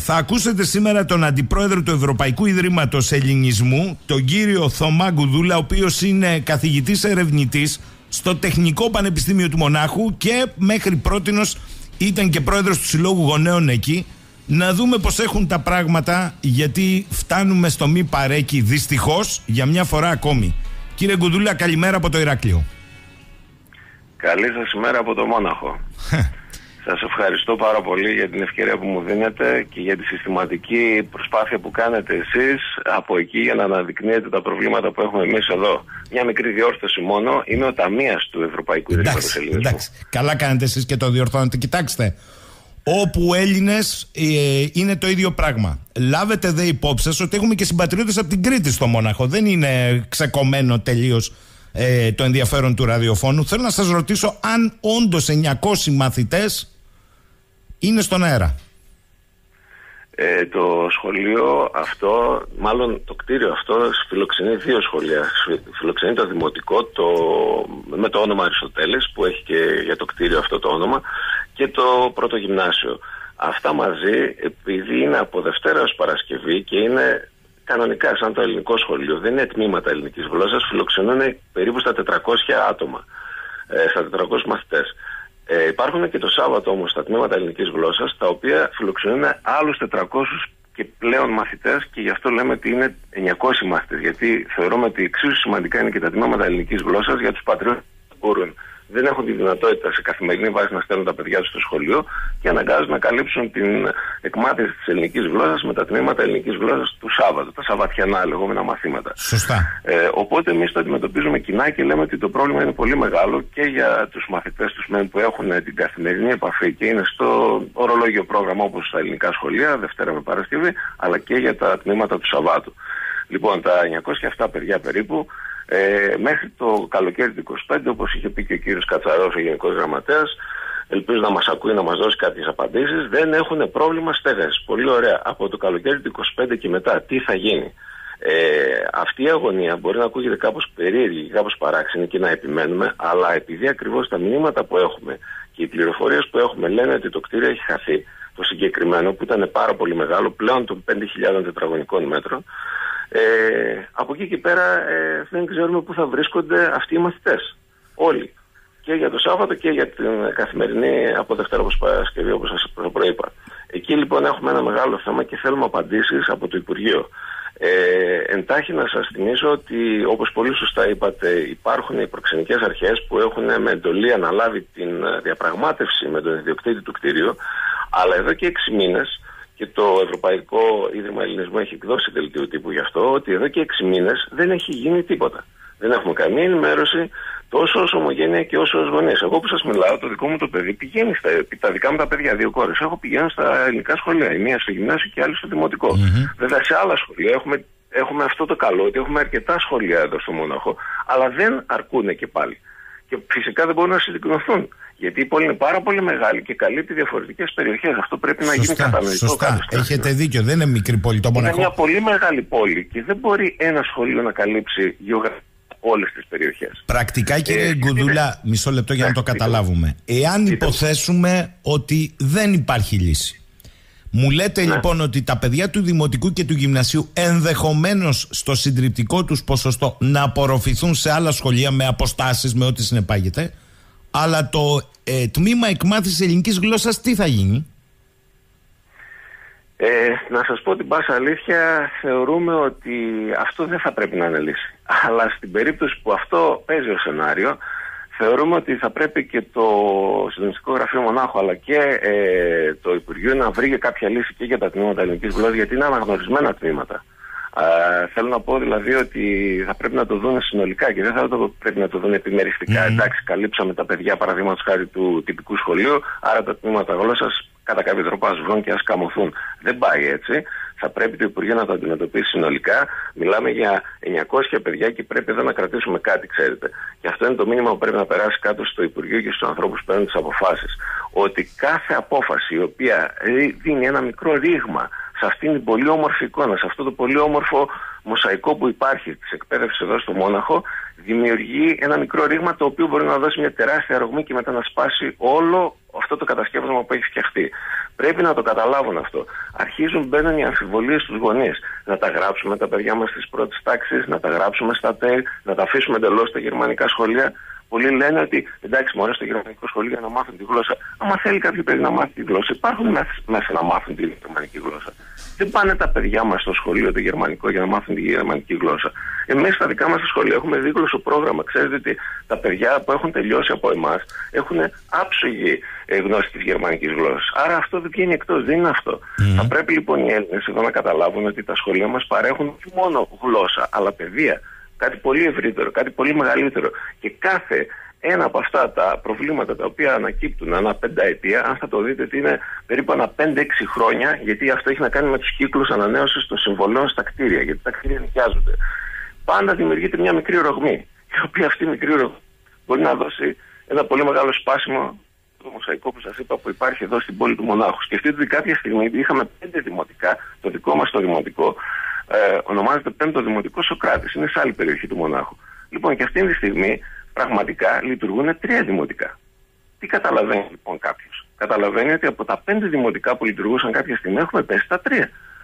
Θα ακούσετε σήμερα τον Αντιπρόεδρο του Ευρωπαϊκού Ιδρύματος Ελληνισμού, τον κύριο Θωμά Γκουδούλα, ο οποίος είναι καθηγητής ερευνητής στο Τεχνικό Πανεπιστήμιο του Μονάχου και μέχρι πρότινος ήταν και πρόεδρος του Συλλόγου Γονέων εκεί. Να δούμε πως έχουν τα πράγματα, γιατί φτάνουμε στο μη παρέκει δυστυχώς για μια φορά ακόμη. Κύριε Γκουδούλα, καλημέρα από το Ηράκλειο. Καλή σας ημέρα από το Μόναχο. Σας ευχαριστώ πάρα πολύ για την ευκαιρία που μου δίνετε και για τη συστηματική προσπάθεια που κάνετε εσείς από εκεί για να αναδεικνύετε τα προβλήματα που έχουμε εμείς εδώ. Μια μικρή διόρθωση μόνο. Είμαι ο ταμείας του Ευρωπαϊκού Ιδρύματος Ελληνισμού. Εντάξει, καλά κάνετε εσείς και το διορθώνετε. Κοιτάξτε, όπου Έλληνες είναι το ίδιο πράγμα. Λάβετε δε υπόψη σας ότι έχουμε και συμπατριώτες από την Κρήτη στο Μόναχο. Δεν είναι ξεκομμένο τελείως το ενδιαφέρον του ραδιοφώνου. Θέλω να σας ρωτήσω αν όντως 900 μαθητές είναι στον αέρα. Το σχολείο αυτό, μάλλον το κτίριο αυτό, φιλοξενεί δύο σχολεία. Φιλοξενεί το δημοτικό με το όνομα Αριστοτέλης, που έχει και για το κτίριο αυτό το όνομα, και το πρώτο γυμνάσιο. Αυτά μαζί, επειδή είναι από Δευτέρα ως Παρασκευή και είναι κανονικά σαν το ελληνικό σχολείο, δεν είναι τμήματα ελληνικής γλώσσας, φιλοξενούν περίπου στα 400 άτομα, στα 400 μαθητές. Υπάρχουν και το Σάββατο όμως στα τμήματα ελληνικής γλώσσας, τα οποία φιλοξενούν άλλους 400 και πλέον μαθητές, και γι' αυτό λέμε ότι είναι 900 μαθητές, γιατί θεωρούμε ότι εξίσου σημαντικά είναι και τα τμήματα ελληνικής γλώσσας για τους πατριώτες που μπορούν. Δεν έχουν τη δυνατότητα σε καθημερινή βάση να στέλνουν τα παιδιά τους στο σχολείο και αναγκάζονται να καλύψουν την εκμάθηση της ελληνικής γλώσσας με τα τμήματα ελληνικής γλώσσας του Σάββατο, τα σαββατιανά λεγόμενα μαθήματα. Σωστά. Οπότε εμείς το αντιμετωπίζουμε κοινά και λέμε ότι το πρόβλημα είναι πολύ μεγάλο και για τους μαθητές τους που έχουν την καθημερινή επαφή και είναι στο ορολόγιο πρόγραμμα όπως στα ελληνικά σχολεία, Δευτέρα με Παρασκευή, αλλά και για τα τμήματα του Σαββάτου. Λοιπόν, τα 907 παιδιά περίπου. Μέχρι το καλοκαίρι του 25, όπως είχε πει και ο κύριος Κατσαρός, ο Γενικός Γραμματέας, ελπίζω να μας ακούει να μας δώσει κάποιες απαντήσεις, δεν έχουν πρόβλημα στέγασης. Πολύ ωραία. Από το καλοκαίρι του 25 και μετά, τι θα γίνει? Αυτή η αγωνία μπορεί να ακούγεται κάπως περίεργη και κάπως παράξενη και να επιμένουμε, αλλά επειδή ακριβώς τα μηνύματα που έχουμε και οι πληροφορίες που έχουμε λένε ότι το κτίριο έχει χαθεί, το συγκεκριμένο που ήταν πάρα πολύ μεγάλο, πλέον των 5.000 τετραγωνικών μέτρων, από εκεί και πέρα δεν ξέρουμε πού θα βρίσκονται αυτοί οι μαθητές. Όλοι. Και για το Σάββατο και για την καθημερινή από Δευτέρα όπως Παρασκευή, όπως σας προείπα. Εκεί λοιπόν έχουμε ένα μεγάλο θέμα και θέλουμε απαντήσεις από το Υπουργείο. Εντάχει να σας θυμίσω ότι, όπως πολύ σωστά είπατε, υπάρχουν οι προξενικές αρχές που έχουν με εντολή αναλάβει την διαπραγμάτευση με τον ιδιοκτήτη του κτηρίου, αλλά εδώ και 6 μήνες, και το Ευρωπαϊκό Ίδρυμα Ελληνισμού έχει εκδώσει δελτίο τύπου γι' αυτό, ότι εδώ και 6 μήνες δεν έχει γίνει τίποτα. Δεν έχουμε καμία ενημέρωση, τόσο ως ομογένεια και όσο ως γονείς. Εγώ που σας μιλάω, το δικό μου το παιδί πηγαίνει τα δικά μου τα παιδιά, 2 κόρες, πηγαίνουν στα ελληνικά σχολεία. Η μία στο γυμνάσιο και η άλλη στο δημοτικό. Βέβαια σε άλλα σχολεία έχουμε αυτό το καλό, ότι έχουμε αρκετά σχολεία εδώ στο Μόναχο, αλλά δεν αρκούν και πάλι. Και φυσικά δεν μπορούν να συγκεντρωθούν. Γιατί η πόλη είναι πάρα πολύ μεγάλη και καλύπτει διαφορετικές περιοχές. Αυτό πρέπει να γίνει κατανοητό. Σωστά. Έχετε δίκιο. Δεν είναι μικρή πόλη το Μοναχό. Είναι μια πολύ μεγάλη πόλη και δεν μπορεί ένα σχολείο να καλύψει γεωγραφικά όλες τις περιοχές. Πρακτικά, κύριε Γκουδούλα, μισό λεπτό για να το καταλάβουμε. Εάν υποθέσουμε ότι δεν υπάρχει λύση, μου λέτε λοιπόν ότι τα παιδιά του Δημοτικού και του Γυμνασίου ενδεχομένως στο συντριπτικό τους ποσοστό να απορροφηθούν σε άλλα σχολεία με αποστάσεις, με ό,τι συνεπάγεται, αλλά το τμήμα εκμάθησης ελληνικής γλώσσας τι θα γίνει? Να σας πω την πάσα αλήθεια, θεωρούμε ότι αυτό δεν θα πρέπει να είναι λύση. Αλλά στην περίπτωση που αυτό παίζει ως σενάριο, θεωρούμε ότι θα πρέπει και το Συντονιστικό Γραφείο Μονάχου αλλά και το Υπουργείο να βρει κάποια λύση και για τα τμήματα ελληνικής γλώσσας, γιατί είναι αναγνωρισμένα τμήματα. Θέλω να πω δηλαδή ότι θα πρέπει να το δουν συνολικά και δεν θα πρέπει να το δουν επιμεριστικά. Εντάξει, καλύψαμε τα παιδιά παραδείγματος χάρη του τυπικού σχολείου, άρα τα τμήματα γλώσσας κατά κάποιο τρόπο ας βγουν και ας καμωθούν. Δεν πάει έτσι. Θα πρέπει το Υπουργείο να το αντιμετωπίσει συνολικά. Μιλάμε για 900 παιδιά και πρέπει εδώ να κρατήσουμε κάτι, ξέρετε. Και αυτό είναι το μήνυμα που πρέπει να περάσει κάτω στο Υπουργείο και στους ανθρώπους που παίρνουν τις αποφάσεις. Ότι κάθε απόφαση η οποία δίνει ένα μικρό ρήγμα σε αυτήν την πολύ όμορφη εικόνα, σε αυτό το πολύ όμορφο μοσαϊκό που υπάρχει της εκπαίδευσης εδώ στο Μόναχο, δημιουργεί ένα μικρό ρήγμα το οποίο μπορεί να δώσει μια τεράστια ρογμή και μετά να σπάσει όλο αυτό το κατασκεύασμα που έχει φτιαχτεί. Πρέπει να το καταλάβουν αυτό. Μπαίνουν οι αμφιβολίες στους γονείς. Να τα γράψουμε τα παιδιά μας στις πρώτες τάξεις, να τα γράψουμε στα ΤΕΛ, να τα αφήσουμε εντελώς στα γερμανικά σχολεία. Πολλοί λένε ότι εντάξει, μωρέ, στο γερμανικό σχολείο για να μάθουν τη γλώσσα. Άμα θέλει κάποιο παιδί να μάθει τη γλώσσα, υπάρχουν μέσα να μάθουν τη γερμανική γλώσσα. Δεν πάνε τα παιδιά μας στο σχολείο το γερμανικό για να μάθουν τη γερμανική γλώσσα. Εμείς στα δικά μας σχολεία έχουμε δίγλωσσο πρόγραμμα. Ξέρετε ότι τα παιδιά που έχουν τελειώσει από εμάς έχουν άψογη γνώση της γερμανικής γλώσσας. Άρα αυτό δεν βγαίνει εκτός, δεν είναι αυτό. Θα πρέπει λοιπόν οι Έλληνες εδώ να καταλάβουν ότι τα σχολεία μας παρέχουν όχι μόνο γλώσσα, αλλά παιδεία. Κάτι πολύ ευρύτερο, κάτι πολύ μεγαλύτερο. Και κάθε ένα από αυτά τα προβλήματα τα οποία ανακύπτουν ανά πενταετία, αν θα το δείτε ότι είναι περίπου ανά 5-6 χρόνια, γιατί αυτό έχει να κάνει με τους κύκλους ανανέωσης των συμβολέων στα κτίρια, γιατί τα κτίρια νοικιάζονται. Πάντα δημιουργείται μια μικρή ρογμή, η οποία αυτή η μικρή ρογμή μπορεί να δώσει ένα πολύ μεγάλο σπάσιμο το μοσαϊκό που σας είπα που υπάρχει εδώ στην πόλη του Μονάχου. Σκεφτείτε ότι κάποια στιγμή είχαμε 5 δημοτικά, το δικό μας το δημοτικό, ονομάζεται 5ο Δημοτικό Σοκράτης, είναι σε άλλη περιοχή του Μονάχου. Λοιπόν, και αυτή τη στιγμή πραγματικά λειτουργούν 3 δημοτικά. Τι καταλαβαίνει λοιπόν κάποιος? Καταλαβαίνει ότι από τα 5 δημοτικά που λειτουργούσαν κάποια στιγμή έχουμε πέσει στα 3.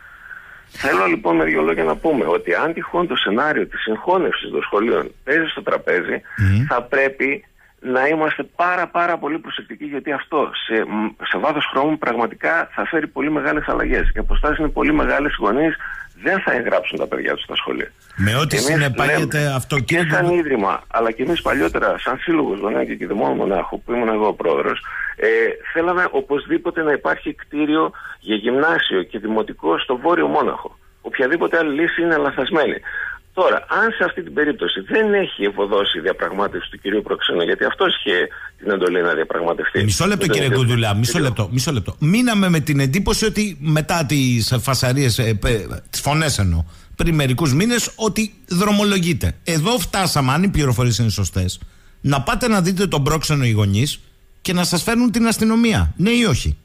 Θέλω λοιπόν με 2 λόγια να πούμε ότι αν τυχόν το σενάριο της συγχώνευσης των σχολείων παίζει στο τραπέζι, θα πρέπει να είμαστε πάρα πολύ προσεκτικοί, γιατί αυτό σε βάθος χρόνου πραγματικά θα φέρει πολύ μεγάλες αλλαγές. Οι αποστάσεις είναι πολύ μεγάλες, οι γονείς δεν θα εγγράψουν τα παιδιά τους στα σχολεία. Με ό,τι συνεπάγεται αυτό και σαν ίδρυμα, αλλά και εμείς παλιότερα σαν σύλλογος γονέων και κηδεμόνων Μονάχου, που ήμουν εγώ ο πρόεδρος, θέλαμε οπωσδήποτε να υπάρχει κτίριο για γυμνάσιο και δημοτικό στο Βόρειο Μόναχο. Οποιαδήποτε άλλη λύση είναι λαθασμένη. Τώρα, αν σε αυτή την περίπτωση δεν έχει ευωδώσει η διαπραγμάτευση του κυρίου Προξενού, γιατί αυτός είχε την εντολή να διαπραγματευτεί. Μισό λεπτό, κύριε Γκουδουλά, μισό λεπτό. Μείναμε με την εντύπωση ότι μετά τις φασαρίες, τις φωνές εννοώ, πριν μερικούς μήνες, ότι δρομολογείται. Εδώ φτάσαμε, αν οι πληροφορίες είναι σωστές, να πάτε να δείτε τον Πρόξενο οι γονείς και να σας φέρνουν την αστυνομία. Ναι ή όχι?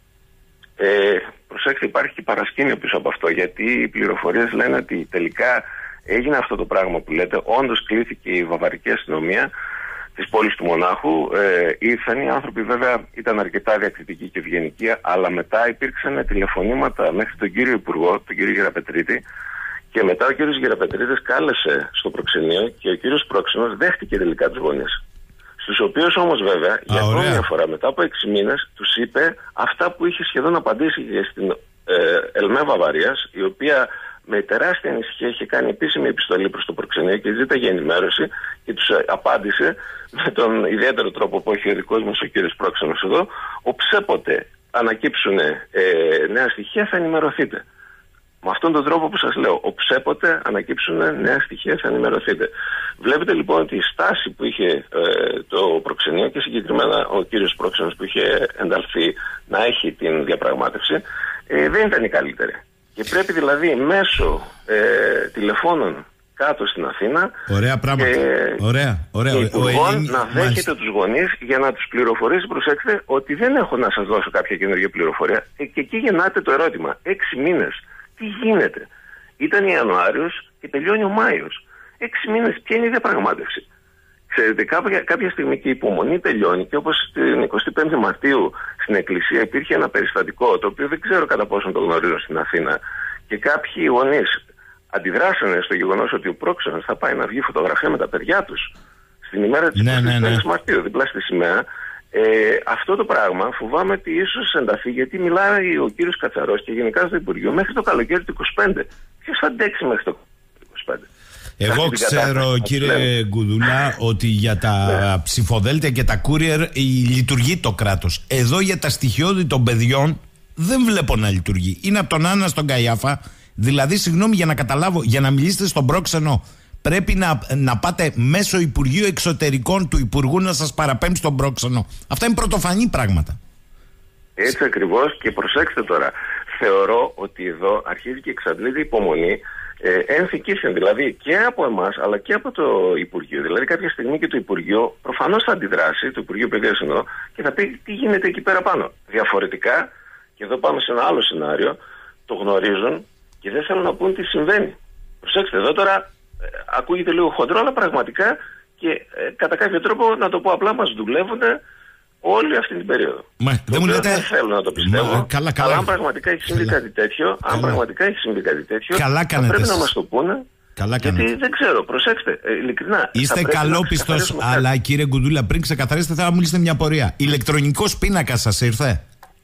Προσέξτε, υπάρχει και παρασκήνιο πίσω από αυτό, γιατί οι πληροφορίες λένε ότι τελικά έγινε αυτό το πράγμα που λέτε. Όντως κλήθηκε η βαβαρική αστυνομία της πόλης του Μονάχου. Ήρθαν οι άνθρωποι, βέβαια ήταν αρκετά διακριτικοί και ευγενικοί, αλλά μετά υπήρξαν τηλεφωνήματα μέχρι τον κύριο Υπουργό, τον κύριο Γεραπετρίτη, και μετά ο κύριος Γεραπετρίτης κάλεσε στο προξενείο και ο κύριος Πρόξενος δέχτηκε τελικά τους γονείς. Στους οποίους όμως βέβαια για ακόμη μια φορά μετά από 6 μήνες τους είπε αυτά που είχε σχεδόν απαντήσει και στην ΕΛΜΕ Βαβαρίας, η οποία με τεράστια ανησυχία είχε κάνει επίσημη επιστολή προς το προξενείο και ζήταγε ενημέρωση και τους απάντησε με τον ιδιαίτερο τρόπο που έχει ο δικός μας ο κύριος Πρόξενος εδώ: οψέποτε ανακύψουν νέα στοιχεία θα ενημερωθείτε. Με αυτόν τον τρόπο που σας λέω, οψέποτε ανακύψουν νέα στοιχεία θα ενημερωθείτε. Βλέπετε λοιπόν ότι η στάση που είχε το προξενείο και συγκεκριμένα ο κύριος Πρόξενος που είχε ενταλθεί να έχει την διαπραγμάτευση δεν ήταν η καλύτερη. Και πρέπει δηλαδή μέσω τηλεφώνων κάτω στην Αθήνα Υπουργών να δέχεται τους γονείς για να τους πληροφορήσει, προσέξτε, ότι δεν έχω να σας δώσω κάποια καινούργια πληροφορία. Και εκεί γεννάται το ερώτημα. 6 μήνες. Τι γίνεται? Ήταν Ιανουάριος και τελειώνει ο Μάιος. 6 μήνες, ποια είναι η διαπραγμάτευση? Ξέρετε, κάποια στιγμή και η υπομονή τελειώνει, και όπως την 25η Μαρτίου στην Εκκλησία υπήρχε ένα περιστατικό, το οποίο δεν ξέρω κατά πόσο το γνωρίζω στην Αθήνα, και κάποιοι γονείς αντιδράσανε στο γεγονός ότι ο Πρόξενος θα πάει να βγει φωτογραφία με τα παιδιά τους στην ημέρα της 25ης Μαρτίου, δίπλα στη σημαία. Αυτό το πράγμα φοβάμαι ότι ίσως ενταθεί, γιατί μιλάει ο κύριος Κατσαρός και γενικά στο Υπουργείο μέχρι το καλοκαίρι του 25. Ποιος θα αντέξει μέχρι το 25? Εγώ ξέρω, κύριε Γκουδουλά, ότι για τα ψηφοδέλτια και τα courier λειτουργεί το κράτος. Εδώ για τα στοιχειώδη των παιδιών δεν βλέπω να λειτουργεί. Είναι από τον Άννα στον Καϊάφα. Δηλαδή, συγγνώμη, για να καταλάβω, για να μιλήσετε στον Πρόξενο, πρέπει να πάτε μέσω Υπουργείου Εξωτερικών του Υπουργού να σας παραπέμψει τον Πρόξενο. Αυτά είναι πρωτοφανή πράγματα. Έτσι ακριβώς, και προσέξτε τώρα. Θεωρώ ότι εδώ αρχίζει και εξαντλείται υπομονή ενθικήσεων, δηλαδή και από εμάς αλλά και από το Υπουργείο. Δηλαδή κάποια στιγμή και το Υπουργείο προφανώς θα αντιδράσει, το Υπουργείο Παιδείας εννοώ, και θα πει τι γίνεται εκεί πέρα πάνω. Διαφορετικά, και εδώ πάμε σε ένα άλλο σενάριο, το γνωρίζουν και δεν θέλουν να πούν τι συμβαίνει. Προσέξτε, εδώ τώρα ακούγεται λίγο χοντρό, αλλά πραγματικά και κατά κάποιο τρόπο, να το πω απλά, μας δουλεύουν όλη αυτή την περίοδο. Δεν μου λέτε... Δεν θέλω να το πιστεύω. Καλά. Αλλά αν πραγματικά έχει συμβεί κάτι τέτοιο, καλά θα πρέπει να μας το πούνε. Γιατί δεν ξέρω, προσέξτε, ειλικρινά. Είστε καλόπιστος, αλλά κύριε Γκουδούλα, πριν ξεκαθαρίσετε, θέλω να μου λύσετε μια απορία. Ηλεκτρονικός πίνακας σας ήρθε?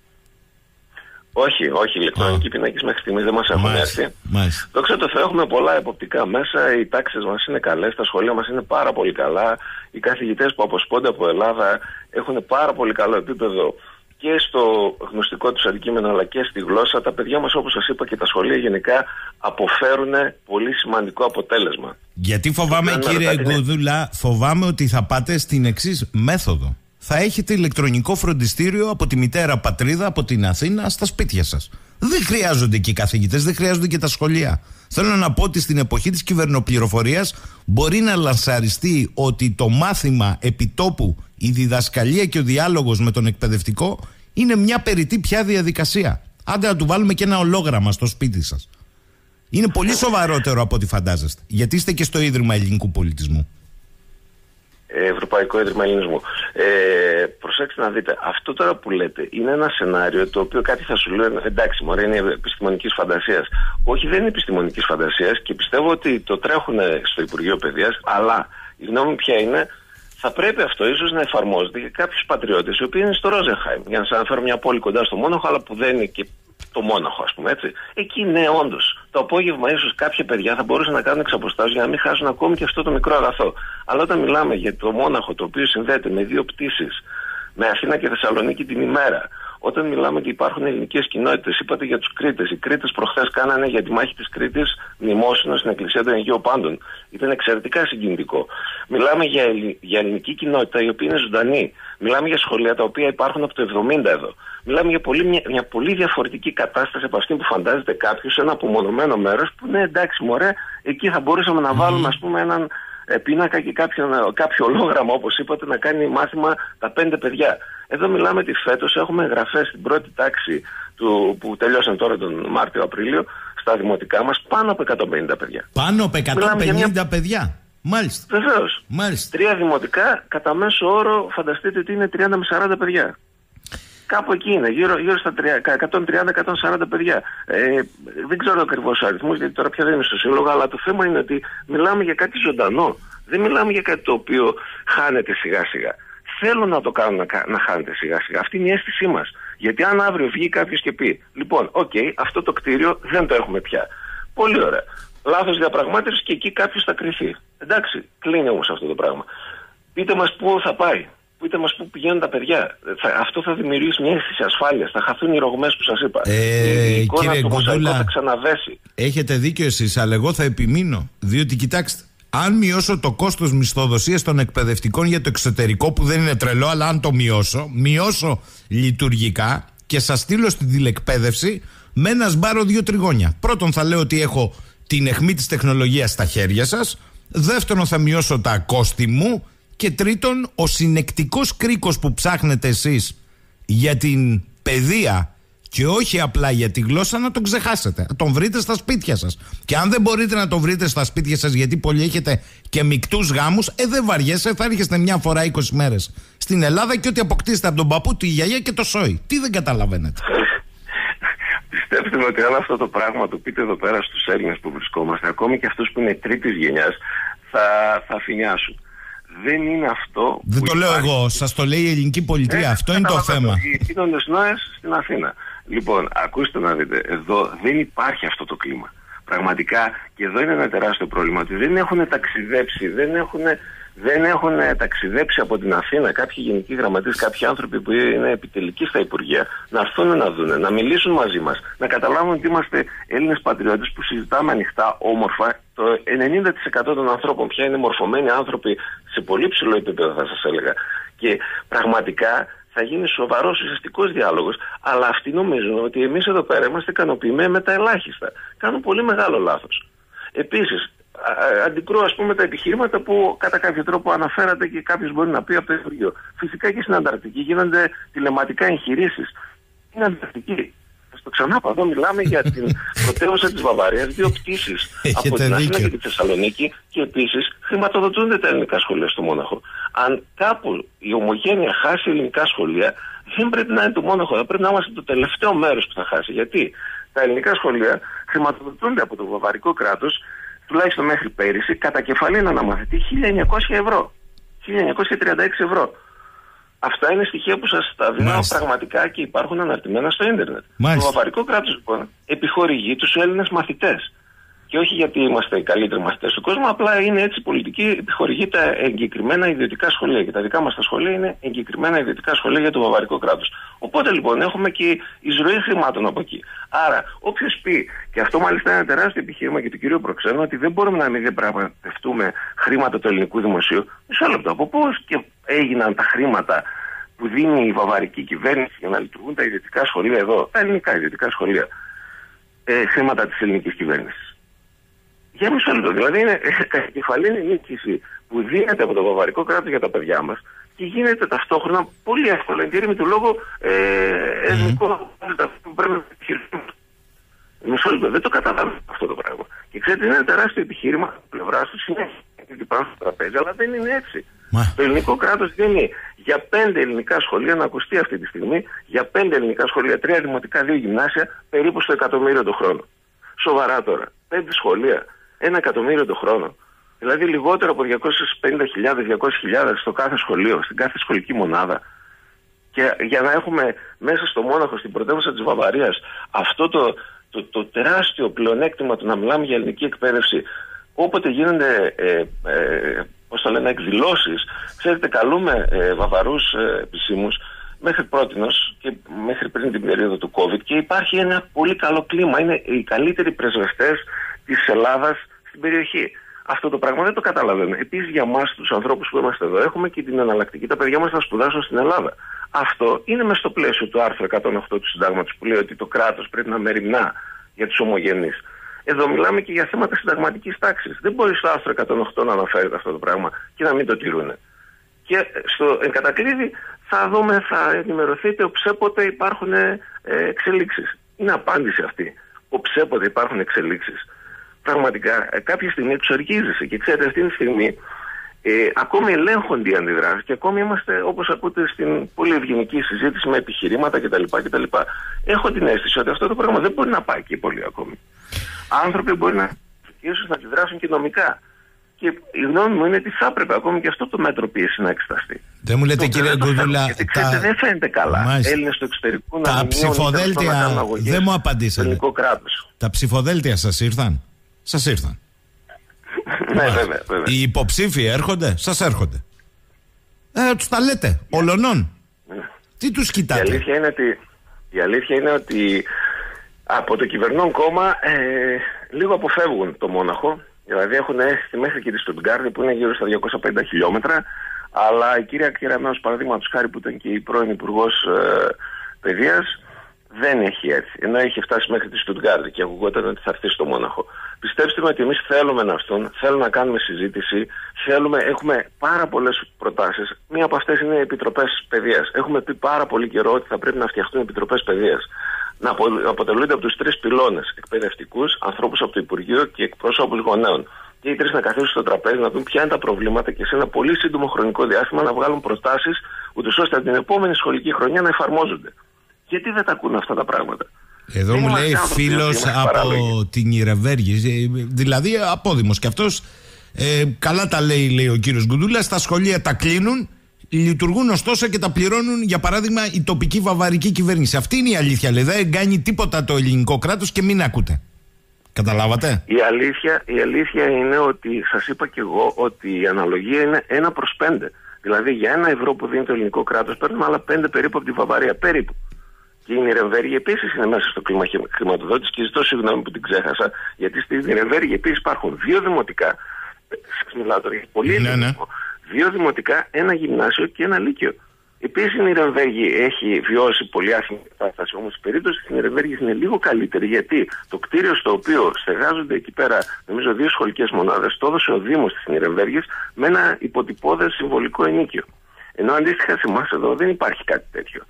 Όχι, οι ηλεκτρονικοί πίνακες μέχρι στιγμής δεν μας έχουν έρθει. Δόξα τω Θεώ, έχουμε πολλά εποπτικά μέσα, οι τάξεις μας είναι καλές, τα σχολεία μας είναι πάρα πολύ καλά. Οι καθηγητές που αποσπώνται από Ελλάδα έχουν πάρα πολύ καλό επίπεδο και στο γνωστικό τους αντικείμενο αλλά και στη γλώσσα. Τα παιδιά μας, όπως σας είπα, και τα σχολεία γενικά αποφέρουν πολύ σημαντικό αποτέλεσμα. Γιατί φοβάμαι, κύριε Γκουδούλα, φοβάμαι ότι θα πάτε στην εξής μέθοδο. Θα έχετε ηλεκτρονικό φροντιστήριο από τη μητέρα πατρίδα, από την Αθήνα, στα σπίτια σας. Δεν χρειάζονται και οι καθηγητές, δεν χρειάζονται και τα σχολεία. Θέλω να πω ότι στην εποχή της κυβερνοπληροφορίας μπορεί να λανσαριστεί ότι το μάθημα επιτόπου, η διδασκαλία και ο διάλογος με τον εκπαιδευτικό είναι μια περιττή πια διαδικασία. Άντε να του βάλουμε και ένα ολόγραμμα στο σπίτι σας. Είναι πολύ σοβαρότερο από ό,τι φαντάζεστε. Γιατί είστε και στο Ίδρυμα Ελληνικού Πολιτισμού. Ευρωπαϊκό Ίδρυμα Ελληνισμού. Προσέξτε να δείτε, αυτό τώρα που λέτε είναι ένα σενάριο το οποίο κάτι θα σου λένε, εντάξει, μωρέ, είναι επιστημονικής φαντασίας. Όχι, δεν είναι επιστημονικής φαντασίας και πιστεύω ότι το τρέχουν στο Υπουργείο Παιδείας, αλλά η γνώμη ποια είναι, θα πρέπει αυτό ίσως να εφαρμόζεται για κάποιους πατριώτες οι οποίοι είναι στο Ρόζενχάιμ. Για να σας αναφέρω μια πόλη κοντά στο Μόναχο, αλλά που δεν είναι και το Μόναχο, ας πούμε, έτσι. Εκεί ναι, όντως. Το απόγευμα ίσως κάποια παιδιά θα μπορούσαν να κάνουν εξαποστάσεις για να μην χάσουν ακόμη και αυτό το μικρό αγαθό. Αλλά όταν μιλάμε για το Μόναχο, το οποίο συνδέεται με 2 πτήσεις, με Αθήνα και Θεσσαλονίκη την ημέρα, όταν μιλάμε ότι υπάρχουν ελληνικές κοινότητες, είπατε για τους Κρήτες. Οι Κρήτες προχθές κάνανε για τη μάχη της Κρήτης μνημόσυνο στην Εκκλησία των Αγίων Πάντων. Ήταν εξαιρετικά συγκινητικό. Μιλάμε για ελληνική κοινότητα η οποία είναι ζωντανή. Μιλάμε για σχολεία τα οποία υπάρχουν από το 70 εδώ. Μιλάμε για μια πολύ διαφορετική κατάσταση από αυτή που φαντάζεται κάποιος σε ένα απομονωμένο μέρος που ναι, εντάξει, μωρέ, εκεί θα μπορούσαμε να βάλουμε, ας πούμε, έναν πίνακα και κάποιο ολόγραμμα, όπως είπατε, να κάνει μάθημα τα 5 παιδιά. Εδώ μιλάμε ότι φέτος έχουμε εγγραφές στην πρώτη τάξη που τελειώσαν τώρα τον Μάρτιο-Απρίλιο στα δημοτικά μας πάνω από 150 παιδιά. Πάνω από 150 παιδιά. Μάλιστα. Βεβαίως. 3 δημοτικά, κατά μέσο όρο, φανταστείτε ότι είναι 30 με 40 παιδιά. Κάπου εκεί είναι, γύρω στα 130-140 παιδιά. Δεν ξέρω ακριβώς ο αριθμός, γιατί τώρα πια δεν είμαι σοσιολόγο, αλλά το θέμα είναι ότι μιλάμε για κάτι ζωντανό. Δεν μιλάμε για κάτι το οποίο χάνεται σιγά-σιγά. Θέλω να το κάνουν να χάνεται σιγά-σιγά. Αυτή είναι η αίσθησή μας. Γιατί αν αύριο βγει κάποιος και πει, λοιπόν, αυτό το κτίριο δεν το έχουμε πια. Πολύ ωραία. Λάθος διαπραγμάτευση και εκεί κάποιος θα κρυφεί. Εντάξει, κλείνει όμως αυτό το πράγμα. Πείτε μας πού θα πάει. Πείτε μας πού πηγαίνουν τα παιδιά. Αυτό θα δημιουργήσει μια αίσθηση ασφάλειας. Θα χαθούν οι ρογμές που σας είπα. Η εικόνα του μοσαϊκού θα ξαναδέσει. Έχετε δίκιο εσείς, αλλά εγώ θα επιμείνω. Διότι κοιτάξτε, αν μειώσω το κόστος μισθοδοσίας των εκπαιδευτικών για το εξωτερικό, που δεν είναι τρελό, αλλά αν το μειώσω λειτουργικά και σας στείλω στην τηλεκπαίδευση με ένα σμπάρο 2 τριγώνια. Πρώτον, θα λέω ότι έχω την αιχμή της τεχνολογίας στα χέρια σας. Δεύτερον, θα μειώσω τα κόστη μου. Και τρίτον, ο συνεκτικός κρίκος που ψάχνετε εσείς για την παιδεία και όχι απλά για τη γλώσσα, να τον ξεχάσετε. Να τον βρείτε στα σπίτια σας. Και αν δεν μπορείτε να τον βρείτε στα σπίτια σας, γιατί πολλοί έχετε και μικτούς γάμους, δεν βαριέσαι, θα έρχεστε μια φορά 20 μέρες στην Ελλάδα και ό,τι αποκτήσετε από τον παππού, τη γιαγιά και το σόι. Τι δεν καταλαβαίνετε. Πιστέψτε με ότι αν αυτό το πράγμα το πείτε εδώ πέρα στους Έλληνες που βρισκόμαστε, ακόμη και αυτούς που είναι τρίτης γενιάς, θα φινιάσουν. Δεν είναι αυτό. Δεν το λέω εγώ, σας το λέει η ελληνική πολιτεία. Αυτό είναι το θέμα. Οι κοινωνίες Νόες στην Αθήνα. Λοιπόν, ακούστε να δείτε, εδώ δεν υπάρχει αυτό το κλίμα. Πραγματικά, και εδώ είναι ένα τεράστιο πρόβλημα, ότι δεν έχουν ταξιδέψει, δεν έχουν ταξιδέψει από την Αθήνα κάποιοι γενικοί γραμματείς, κάποιοι άνθρωποι που είναι επιτελικοί στα Υπουργεία, να έρθουν να δουν, να μιλήσουν μαζί μας, να καταλάβουν ότι είμαστε Έλληνες πατριώτες που συζητάμε ανοιχτά, όμορφα. Το 90% των ανθρώπων πια είναι μορφωμένοι άνθρωποι σε πολύ ψηλό επίπεδο, θα σας έλεγα. Και πραγματικά θα γίνει σοβαρός ουσιαστικός διάλογος, αλλά αυτοί νομίζουν ότι εμείς εδώ πέρα είμαστε ικανοποιημένοι με τα ελάχιστα. Κάνουν πολύ μεγάλο λάθος. Επίσης, αντικρούω, ας πούμε, τα επιχειρήματα που κατά κάποιο τρόπο αναφέρατε και κάποιος μπορεί να πει από το Υπουργείο. Φυσικά και στην Ανταρκτική γίνονται τηλεματικά εγχειρήσεις. Είναι Ανταρκτική. Το ξανάπα, εδώ μιλάμε για την πρωτεύουσα της Βαβαρίας, 2 πτήσεις από την Αθήνα και τη Θεσσαλονίκη, και επίσης χρηματοδοτούνται τα ελληνικά σχολεία στο Μόναχο. Αν κάπου η ομογένεια χάσει ελληνικά σχολεία, δεν πρέπει να είναι το Μόναχο, θα πρέπει να είμαστε το τελευταίο μέρος που θα χάσει. Γιατί τα ελληνικά σχολεία χρηματοδοτούνται από το βαβαρικό κράτος, τουλάχιστον μέχρι πέρυσι, κατά κεφαλή να αναμαθητή 1.900 ευρώ. 1.936 ευρώ. Αυτά είναι στοιχεία που σας τα δίνω πραγματικά και υπάρχουν αναρτημένα στο ίντερνετ. Το βαβαρικό κράτος λοιπόν επιχορηγεί τους Έλληνες μαθητές. Και όχι γιατί είμαστε οι καλύτεροι μαθητές του κόσμου, απλά είναι έτσι η πολιτική, επιχορηγεί τα εγκεκριμένα ιδιωτικά σχολεία. Και τα δικά μας τα σχολεία είναι εγκεκριμένα ιδιωτικά σχολεία για το βαβαρικό κράτος. Οπότε λοιπόν έχουμε και εισρωή χρημάτων από εκεί. Άρα, όποιος πει, και αυτό μάλιστα είναι ένα τεράστιο επιχείρημα και του κυρίου Προξένου, ότι δεν μπορούμε να μην διαπραγματευτούμε χρήματα του ελληνικού δημοσίου. Μισό λεπτό. Από πώς και έγιναν τα χρήματα που δίνει η βαβαρική κυβέρνηση για να λειτουργούν τα ιδιωτικά σχολεία εδώ, τα ελληνικά ιδιωτικά σχολεία, χρήματα της ελληνικής κυβέρνησης? Για μισό λεπτό. Δηλαδή είναι κεφαλή ενίσχυση που δίνεται από το βαβαρικό κράτος για τα παιδιά μας και γίνεται ταυτόχρονα πολύ εύκολα εν τη ρήμη του λόγου εθνικό που πρέπει να επιχειρήσουμε. Μισό λεπτό. Δεν το καταλαβαίνω αυτό το πράγμα. Και ξέρετε, είναι ένα τεράστιο επιχείρημα από πλευρά του συνέχεια. Γιατί πάνω στο τραπέζι, αλλά δεν είναι έτσι. Το ελληνικό κράτος δίνει για 5 ελληνικά σχολεία, να ακουστεί αυτή τη στιγμή, για 5 ελληνικά σχολεία, 3 δημοτικά, 2 γυμνάσια, περίπου στο 1.000.000 το χρόνο. Σοβαρά τώρα. 5 σχολεία, 1.000.000 το χρόνο. Δηλαδή λιγότερο από 250.000-200.000 στο κάθε σχολείο, στην κάθε σχολική μονάδα. Και για να έχουμε μέσα στο Μόναχο, στην πρωτεύουσα της Βαβαρίας, αυτό το τεράστιο πλεονέκτημα του να μιλάμε για ελληνική εκπαίδευση, όποτε γίνονται εκδηλώσεις, ξέρετε, καλούμε Βαβαρούς επισήμους μέχρι πρότινος και μέχρι πριν την περίοδο του COVID, και υπάρχει ένα πολύ καλό κλίμα. Είναι οι καλύτεροι πρεσβευτές της Ελλάδας στην περιοχή. Αυτό το πράγμα δεν το καταλαβαίνουμε. Επίσης, για εμάς τους ανθρώπους που είμαστε εδώ, έχουμε και την εναλλακτική τα παιδιά μας να σπουδάσουν στην Ελλάδα. Αυτό είναι μες στο πλαίσιο του άρθρου 108 του Συντάγματος, που λέει ότι το κράτος πρέπει να μεριμνά για τους ομογενείς. Εδώ μιλάμε και για θέματα συνταγματικής τάξης. Δεν μπορεί στο άρθρο 108 να αναφέρεται αυτό το πράγμα και να μην το τηρούν. Και εν κατακλείδη θα δούμε, θα ενημερωθείτε οψέποτε υπάρχουν εξελίξεις. Είναι απάντηση αυτή. Οψέποτε υπάρχουν εξελίξεις. Πραγματικά κάποια στιγμή τους οργίζεσαι. Και ξέρετε, αυτή τη στιγμή ακόμη ελέγχονται οι αντιδράσεις και ακόμη είμαστε, όπως ακούτε, στην πολύ ευγενική συζήτηση με επιχειρήματα κτλ. Έχω την αίσθηση ότι αυτό το πράγμα δεν μπορεί να πάει εκεί πολύ ακόμη. Άνθρωποι μπορεί ίσως να αντιδράσουν και νομικά. Και η γνώμη μου είναι ότι θα έπρεπε ακόμη και αυτό το μέτρο πίεση να εξεταστεί. Δεν μου λέτε, κύριε Γκουρδούλα, γιατί ξέρετε, δεν φαίνεται καλά. Έλληνες του εξωτερικού να τα ψηφοδέλτια δεν μου απαντήσατε. Τα ψηφοδέλτια σας ήρθαν? Σας ήρθαν? Ναι, βέβαια. Οι υποψήφοι έρχονται? Σας έρχονται? Τους τα λέτε, ολονών. Τι τους κοιτάτε? Η αλήθεια είναι ότι από το κυβερνών κόμμα λίγο αποφεύγουν το Μόναχο. Δηλαδή έχουν έρθει μέχρι και τη Στουτγκάρδη, που είναι γύρω στα 250 χιλιόμετρα, αλλά η κυρία Κεραμέως, παραδείγματος χάρη, που ήταν και η πρώην Υπουργός Παιδείας, δεν έχει έρθει. Ενώ έχει φτάσει μέχρι τη Στουτγκάρδη και ακουγόταν ότι θα έρθει στο Μόναχο. Πιστέψτε με ότι εμείς θέλουμε να έρθουν, θέλουμε να κάνουμε συζήτηση, έχουμε πάρα πολλές προτάσεις. Μία από αυτές είναι οι επιτροπές παιδείας. Έχουμε πει πάρα πολύ καιρό ότι θα πρέπει να φτιαχτούν επιτροπές παιδείας. Να αποτελούνται από τους 3 πυλώνες: εκπαιδευτικούς, ανθρώπους από το Υπουργείο και εκπρόσωπους γονέων. Και οι 3 να καθίσουν στο τραπέζι, να δουν ποια είναι τα προβλήματα και σε ένα πολύ σύντομο χρονικό διάστημα να βγάλουν προτάσεις, ούτως ώστε την επόμενη σχολική χρονιά να εφαρμόζονται. Γιατί δεν τα ακούνε αυτά τα πράγματα? Εδώ μου λέει φίλος από την Ιρεβέργη, δηλαδή απόδημος κι αυτός, καλά τα λέει ο κύριος Γκουρδούλας, τα σχολεία τα κλείνουν, λειτουργούν ωστόσο και τα πληρώνουν, για παράδειγμα, η τοπική βαβαρική κυβέρνηση. Αυτή είναι η αλήθεια, λέει. Δεν κάνει τίποτα το ελληνικό κράτος και μην ακούτε. Καταλάβατε? Η αλήθεια είναι ότι, σας είπα και εγώ, ότι η αναλογία είναι 1/5. Δηλαδή για 1 ευρώ που δίνει το ελληνικό κράτος παίρνουμε άλλα 5 περίπου από τη Βαβαρία. Περίπου. Και η Νιρεμβέργη επίσης είναι μέσα στο κλίμα χρηματοδότησης, και ζητώ συγγνώμη που την ξέχασα, γιατί στη Νιρεμβέργη επίσης υπάρχουν 2 δημοτικά. Μιλάω τώρα για πολύ ελληνικό. 2 δημοτικά, 1 γυμνάσιο και 1 λύκειο. Επίσης η Νιρεμβέργη έχει βιώσει πολύ άσχημη κατάσταση, όμως η περίπτωση της Νιρεμβέργης είναι λίγο καλύτερη, γιατί το κτίριο στο οποίο στεγάζονται εκεί πέρα, νομίζω 2 σχολικές μονάδες, το έδωσε ο Δήμος της Νιρεμβέργης με ένα υποτυπώδες συμβολικό ενίκιο. Ενώ αντίστοιχα σε εμάς εδώ δεν υπάρχει κάτι τέτοιο. Και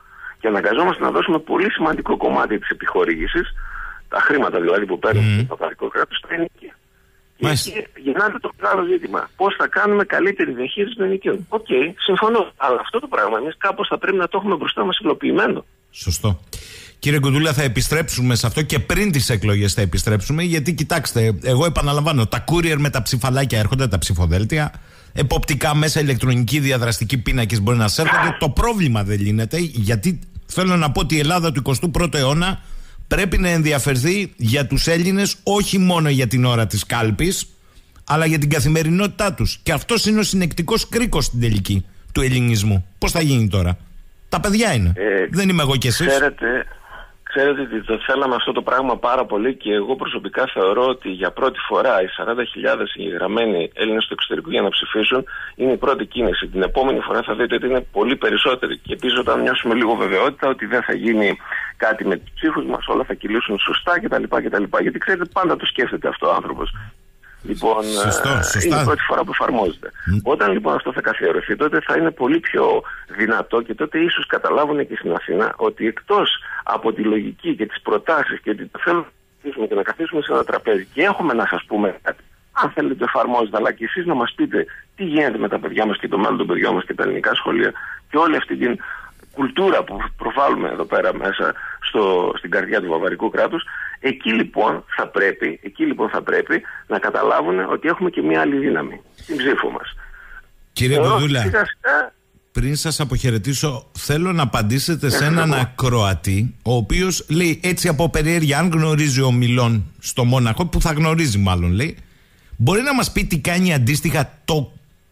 Και αναγκαζόμαστε να δώσουμε πολύ σημαντικό κομμάτι της επιχορήγησης, τα χρήματα δηλαδή που παίρνουν το παπαδικό κράτος, στα ενοικία. Και εκεί γεννάται το μεγάλο ζήτημα. Πώς θα κάνουμε καλύτερη διαχείριση των ενοικίων. Οκ, συμφωνώ. Αλλά αυτό το πράγμα εμείς κάπως θα πρέπει να το έχουμε μπροστά μας υλοποιημένο. Σωστό. Κύριε Γκουδούλα, θα επιστρέψουμε σε αυτό και πριν τις εκλογές θα επιστρέψουμε. Γιατί κοιτάξτε, εγώ επαναλαμβάνω, τα courier με τα ψηφαλάκια έρχονται, τα ψηφοδέλτια. Εποπτικά μέσα, ηλεκτρονικοί διαδραστικοί πίνακες μπορεί να σέρχονται. Το πρόβλημα δεν λύνεται, γιατί θέλω να πω ότι η Ελλάδα του 21ου αιώνα πρέπει να ενδιαφερθεί για τους Έλληνες όχι μόνο για την ώρα της κάλπης, αλλά για την καθημερινότητά τους. Και αυτός είναι ο συνεκτικός κρίκος στην τελική του ελληνισμού. Πώς θα γίνει τώρα? Τα παιδιά είναι. Δεν είμαι εγώ κι εσείς. Ξέρετε ότι το θέλαμε αυτό το πράγμα πάρα πολύ και εγώ προσωπικά θεωρώ ότι για πρώτη φορά οι 40.000 εγγεγραμμένοι Έλληνες του εξωτερικού για να ψηφίσουν είναι η πρώτη κίνηση. Την επόμενη φορά θα δείτε ότι είναι πολύ περισσότεροι. Και επίσης όταν νιώσουμε λίγο βεβαιότητα ότι δεν θα γίνει κάτι με τους ψήφους μας, όλα θα κυλήσουν σωστά κτλ. Γιατί ξέρετε, πάντα το σκέφτεται αυτό ο άνθρωπος. Λοιπόν, είναι η πρώτη φορά που εφαρμόζεται. Όταν λοιπόν αυτό θα καθιερωθεί, τότε θα είναι πολύ πιο δυνατό και τότε ίσως καταλάβουν και στην Αθήνα ότι εκτός από τη λογική και τις προτάσεις και ότι θέλουμε να καθίσουμε σε ένα τραπέζι και έχουμε να σας πούμε κάτι, αν θέλετε το εφαρμόζετε, αλλά και εσείς να μας πείτε τι γίνεται με τα παιδιά μας και το μέλλον των παιδιών μας και τα ελληνικά σχολεία και όλη αυτή την κουλτούρα που προβάλλουμε εδώ πέρα μέσα στην καρδιά του βαβαρικού κράτους, εκεί λοιπόν θα πρέπει να καταλάβουν ότι έχουμε και μια άλλη δύναμη, την ψήφο μας. Κύριε Γκουδούλα, πριν σας αποχαιρετήσω, θέλω να απαντήσετε σε έναν ακροατή, ο οποίος λέει έτσι από περιέργεια, αν γνωρίζει ο Μιλών στο Μόναχο, που θα γνωρίζει μάλλον, λέει, μπορεί να μας πει τι κάνει αντίστοιχα το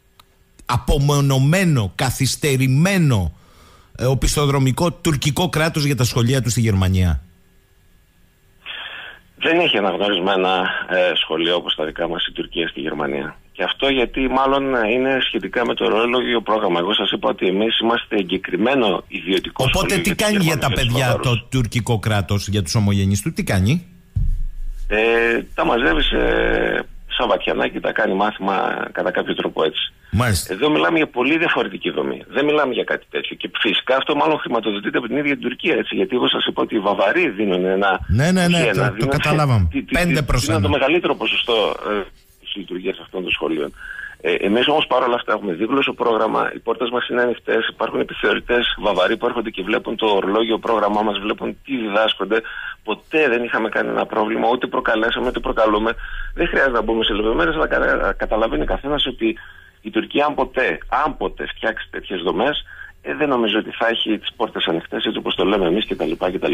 απομονωμένο, καθυστερημένο, οπισθοδρομικό τουρκικό κράτος για τα σχολεία του στη Γερμανία? Δεν έχει αναγνωρισμένα σχολεία όπως τα δικά μας η Τουρκία στη Γερμανία. Και αυτό γιατί μάλλον είναι σχετικά με το ορολόγιο πρόγραμμα. Εγώ σας είπα ότι εμείς είμαστε εγκεκριμένο ιδιωτικό σχολείο. Οπότε τι κάνει για τα παιδιά το τουρκικό κράτος, για τους ομογενείς του, τι κάνει? Τα μαζεύει σε Σαββατιανά και τα κάνει μάθημα κατά κάποιο τρόπο έτσι. Μάλιστα. Εδώ μιλάμε για πολύ διαφορετική δομή. Δεν μιλάμε για κάτι τέτοιο. Και φυσικά αυτό μάλλον χρηματοδοτείται από την ίδια την Τουρκία. Έτσι, γιατί εγώ σας είπα ότι οι Βαβαροί δίνουν ένα. Ναι, το καταλάβαμε. 5%. Είναι το μεγαλύτερο ποσοστό της λειτουργίας αυτών των σχολείων. Εμείς όμως παρόλα αυτά έχουμε δίγλωσσο πρόγραμμα, οι πόρτες μας είναι ανοιχτές, υπάρχουν επιθεωρητές Βαβαροί που έρχονται και βλέπουν το ορολόγιο πρόγραμμά μας, βλέπουν τι διδάσκονται. Ποτέ δεν είχαμε κανένα πρόβλημα, ούτε προκαλέσαμε, ούτε προκαλούμε. Δεν χρειάζεται να μπούμε σε λεπτομέρειες, αλλά καταλαβαίνει καθένας ότι η Τουρκία, αν ποτέ φτιάξει τέτοιες δομές, δεν νομίζω ότι θα έχει τις πόρτες ανοιχτές έτσι όπως το λέμε εμείς κτλ.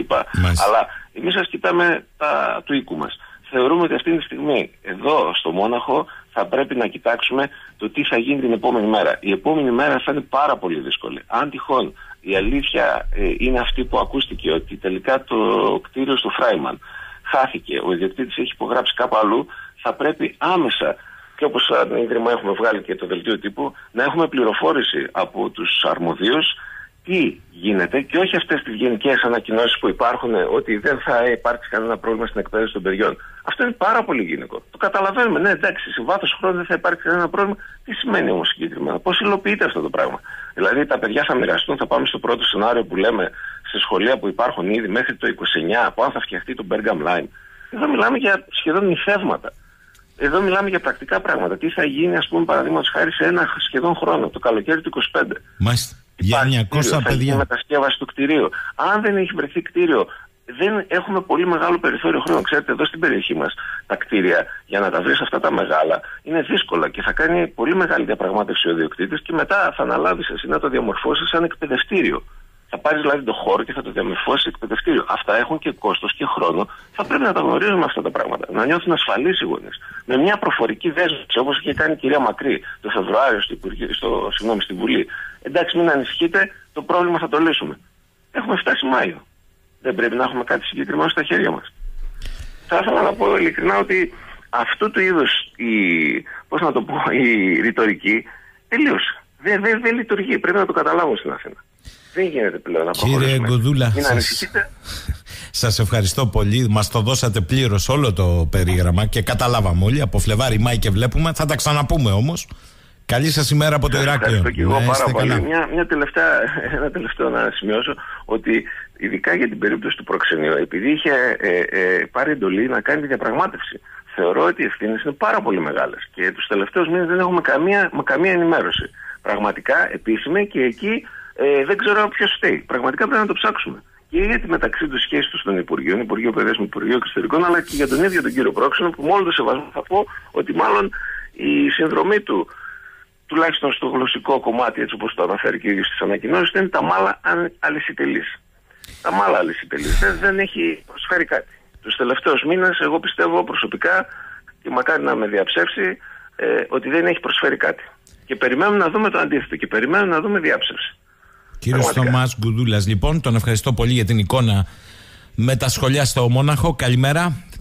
Αλλά εμείς ας κοιτάμε του οίκου μας. Θεωρούμε ότι αυτή τη στιγμή εδώ στο Μόναχο θα πρέπει να κοιτάξουμε το τι θα γίνει την επόμενη μέρα. Η επόμενη μέρα θα είναι πάρα πολύ δύσκολη. Αν τυχόν η αλήθεια είναι αυτή που ακούστηκε, ότι τελικά το κτίριο στο Φράιμαν χάθηκε, ο ιδιοκτήτης έχει υπογράψει κάπου αλλού, θα πρέπει άμεσα, και όπως σαν Ίδρυμα έχουμε βγάλει και το δελτίο τύπου, να έχουμε πληροφόρηση από τους αρμοδίους τι γίνεται και όχι αυτές τις γενικές ανακοινώσεις που υπάρχουν ότι δεν θα υπάρξει κανένα πρόβλημα στην εκπαίδευση των παιδιών. Αυτό είναι πάρα πολύ γενικό. Το καταλαβαίνουμε. Ναι, εντάξει, σε βάθος χρόνου δεν θα υπάρξει κανένα πρόβλημα. Τι σημαίνει όμως συγκεκριμένα? Πώς υλοποιείται αυτό το πράγμα? Δηλαδή τα παιδιά θα μοιραστούν, θα πάμε στο πρώτο σενάριο που λέμε σε σχολεία που υπάρχουν ήδη μέχρι το 29, από αν θα φτιαχτεί το Bergam Line. Εδώ μιλάμε για σχεδόν νηφεύματα. Εδώ μιλάμε για πρακτικά πράγματα. Τι θα γίνει, ας πούμε, παραδείγματος χάρη σε ένα σχεδόν χρόνο, το καλοκαίρι του 25. Μάλιστα. Για 900 παιδιά. Μετασκεύαση του κτηρίου. Αν δεν έχει βρεθεί κτίριο, δεν έχουμε πολύ μεγάλο περιθώριο χρόνου. Ξέρετε, εδώ στην περιοχή μας τα κτίρια για να τα βρεις αυτά τα μεγάλα είναι δύσκολα και θα κάνει πολύ μεγάλη διαπραγμάτευση ο ιδιοκτήτης και μετά θα αναλάβεις εσύ να το διαμορφώσεις σαν εκπαιδευτήριο. Θα πάρεις δηλαδή το χώρο και θα το διαμορφώσεις εκπαιδευτήριο. Αυτά έχουν και κόστος και χρόνο. Θα πρέπει να τα γνωρίζουμε αυτά τα πράγματα. Να νιώθουν ασφαλείς οι γονείς. Με μια προφορική δέσμευση, όπως είχε κάνει η κυρία Μακρύ το Φεβρουάριο στη Βουλή. Εντάξει, μην ανησυχείτε, το πρόβλημα θα το λύσουμε. Έχουμε φτάσει Μάιο. Δεν πρέπει να έχουμε κάτι συγκεκριμένο στα χέρια μας? Θα ήθελα να πω ειλικρινά ότι αυτού του είδους η ρητορική τελείωσε. Δεν λειτουργεί. Πρέπει να το καταλάβουμε στην Αθήνα. Δεν γίνεται πλέον να προχωρήσουμε. Κύριε Γκουδούλα, μην ανησυχείτε. Σας ευχαριστώ πολύ. Μας το δώσατε πλήρως όλο το περίγραμμα και καταλάβαμε όλοι. Από Φλεβάρι, Μάη και βλέπουμε. Θα τα ξαναπούμε όμως. Καλή σας ημέρα από το Ηράκλειο. Ευχαριστώ και εγώ πάρα πολύ. Ένα τελευταίο να σημειώσω ότι ειδικά για την περίπτωση του προξενείου, επειδή είχε πάρει εντολή να κάνει τη διαπραγμάτευση, θεωρώ ότι οι ευθύνες είναι πάρα πολύ μεγάλες και τους τελευταίους μήνες δεν έχουμε καμία ενημέρωση. Πραγματικά επίσημη, και εκεί δεν ξέρω ποιος φταίει. Πραγματικά πρέπει να το ψάξουμε. Και για τη μεταξύ του σχέση του των Υπουργείων, Υπουργείο Παιδείας με Υπουργείο Εξωτερικών, αλλά και για τον ίδιο τον κύριο Πρόξενο, που με όλο το σεβασμό θα πω ότι μάλλον η συνδρομή του, τουλάχιστον στο γλωσσικό κομμάτι, έτσι όπως το αναφέρει και ο ίδιος στις ανακοινώσεις, είναι τα μάλα αλυσιτελής. Τα μάλα αλυσιτελής. Δεν έχει προσφέρει κάτι. Τους τελευταίους μήνες, εγώ πιστεύω προσωπικά, και μακάρι να με διαψεύσει, ότι δεν έχει προσφέρει κάτι. Και περιμένουμε να δούμε το αντίθετο και περιμένουμε να δούμε διάψευση. Κύριος Θωμάς Γκουδούλας, λοιπόν, τον ευχαριστώ πολύ για την εικόνα με τα σχολεία στο Μόναχο. Καλημέρα.